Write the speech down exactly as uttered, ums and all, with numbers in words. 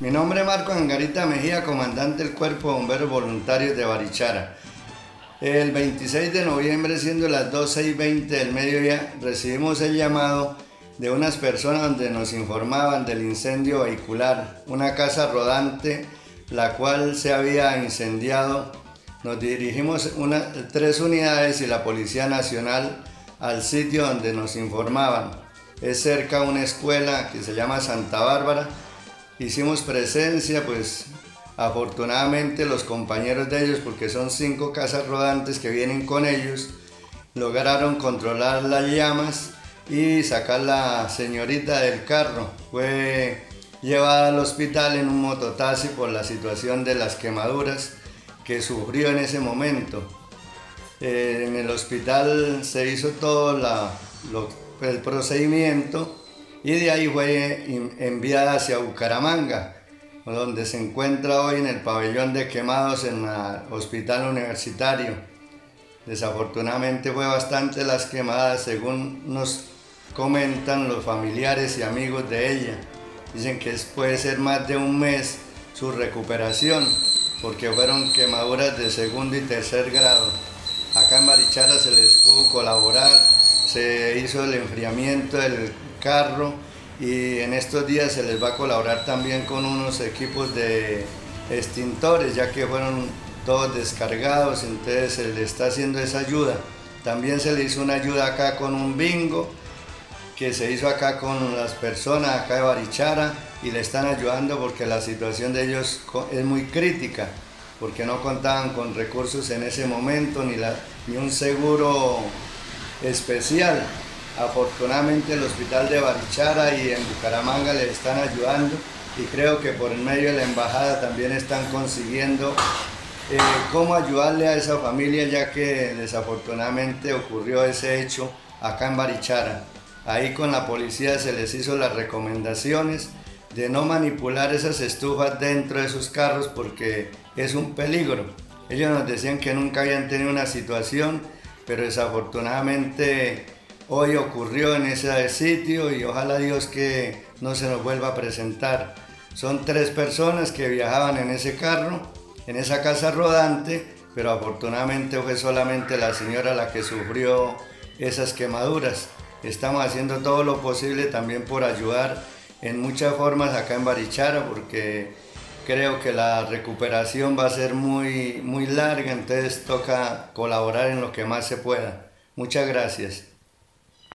Mi nombre es Marco Angarita Mejía, comandante del Cuerpo de Bomberos Voluntarios de Barichara. El veintiséis de noviembre, siendo las doce y veinte del mediodía, recibimos el llamado de unas personas donde nos informaban del incendio vehicular, una casa rodante la cual se había incendiado. Nos dirigimos una, tres unidades y la Policía Nacional al sitio donde nos informaban. Es cerca a una escuela que se llama Santa Bárbara. Hicimos presencia, pues afortunadamente los compañeros de ellos, porque son cinco casas rodantes que vienen con ellos, lograron controlar las llamas y sacar la señorita del carro. Fue llevada al hospital en un mototaxi por la situación de las quemaduras que sufrió en ese momento. Eh, en el hospital se hizo todo la, lo, el procedimiento y de ahí fue enviada hacia Bucaramanga, donde se encuentra hoy en el pabellón de quemados en el hospital universitario. Desafortunadamente fue bastante las quemadas, según nos comentan los familiares y amigos de ella. Dicen que puede ser más de un mes su recuperación, porque fueron quemaduras de segundo y tercer grado. Acá en Barichara se les pudo colaborar, se hizo el enfriamiento del carro y en estos días se les va a colaborar también con unos equipos de extintores, ya que fueron todos descargados, entonces se le está haciendo esa ayuda. También se le hizo una ayuda acá con un bingo que se hizo acá con las personas acá de Barichara y le están ayudando porque la situación de ellos es muy crítica, porque no contaban con recursos en ese momento ni, la, ni un seguro especial. Afortunadamente el hospital de Barichara y en Bucaramanga les están ayudando y creo que por el medio de la embajada también están consiguiendo eh, cómo ayudarle a esa familia, ya que desafortunadamente ocurrió ese hecho acá en Barichara. Ahí con la policía se les hizo las recomendaciones de no manipular esas estufas dentro de sus carros porque es un peligro. Ellos nos decían que nunca habían tenido una situación, pero desafortunadamente hoy ocurrió en ese sitio y ojalá Dios que no se nos vuelva a presentar. Son tres personas que viajaban en ese carro, en esa casa rodante, pero afortunadamente fue solamente la señora la que sufrió esas quemaduras. Estamos haciendo todo lo posible también por ayudar en muchas formas acá en Barichara, porque creo que la recuperación va a ser muy, muy larga, entonces toca colaborar en lo que más se pueda. Muchas gracias.